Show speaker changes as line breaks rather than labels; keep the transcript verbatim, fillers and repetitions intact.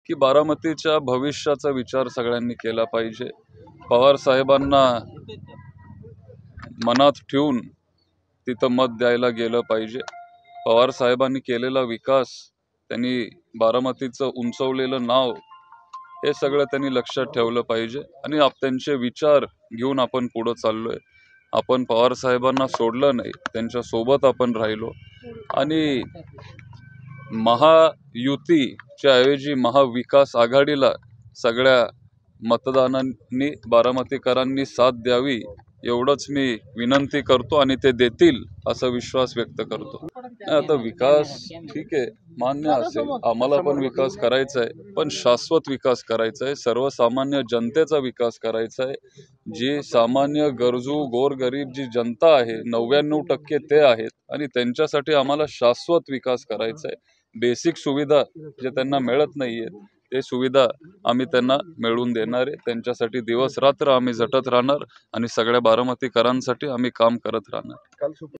की बारामतीच्या भविष्याचा विचार सगळ्यांनी केला पाहिजे। पवार साहेबांना मनात ठेवून तिथं मत द्यायला गेलं पाहिजे। पवार साहेबांनी केलेला विकास, त्यांनी बारामतीचं उंचवलेलं नाव, हे सगळं त्यांनी लक्षात ठेवलं पाहिजे आणि आप त्यांचे विचार घेऊन आपण पुढे चाललोय। आपण पवार साहेबांना सोडलं नाही, त्यांच्या सोबत आपण राहिलो आणि महायुतीच्या ऐवजी महाविकास आघाडीला सगळ्या मतदारांनी, बारामतीकरांनी साथ द्यावी एवढंच मी विनंती करतो आणि ते देतील असा विश्वास व्यक्त करतो। आता विकास ठीक आहे, मान्य असेल, आम्हाला पण विकास करायचा आहे, पण शाश्वत विकास करायचा आहे, सर्वसामान्य जनतेचा विकास करायचा आहे। जी सामान्य गरजू गोरगरीब जी जनता आहे, नव्याण्णव टक्के ते आहेत आणि त्यांच्यासाठी आम्हाला शाश्वत विकास करायचा आहे। बेसिक सुविधा जे त्यांना मिळत नाहीयेत ते सुविधा आम्ही त्यांना मिळवून देणार आहे। त्यांच्यासाठी दिवस रात्र आम्ही झटत राहणार आणि सगळ्या बारामतीकरांसाठी आम्ही काम करत राहणार।